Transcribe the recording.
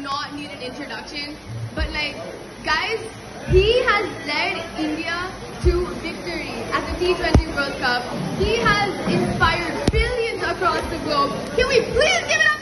not need an introduction, but like, guys, he has led India to victory at the T20 World Cup. He has inspired billions across the globe. Can we please give it up?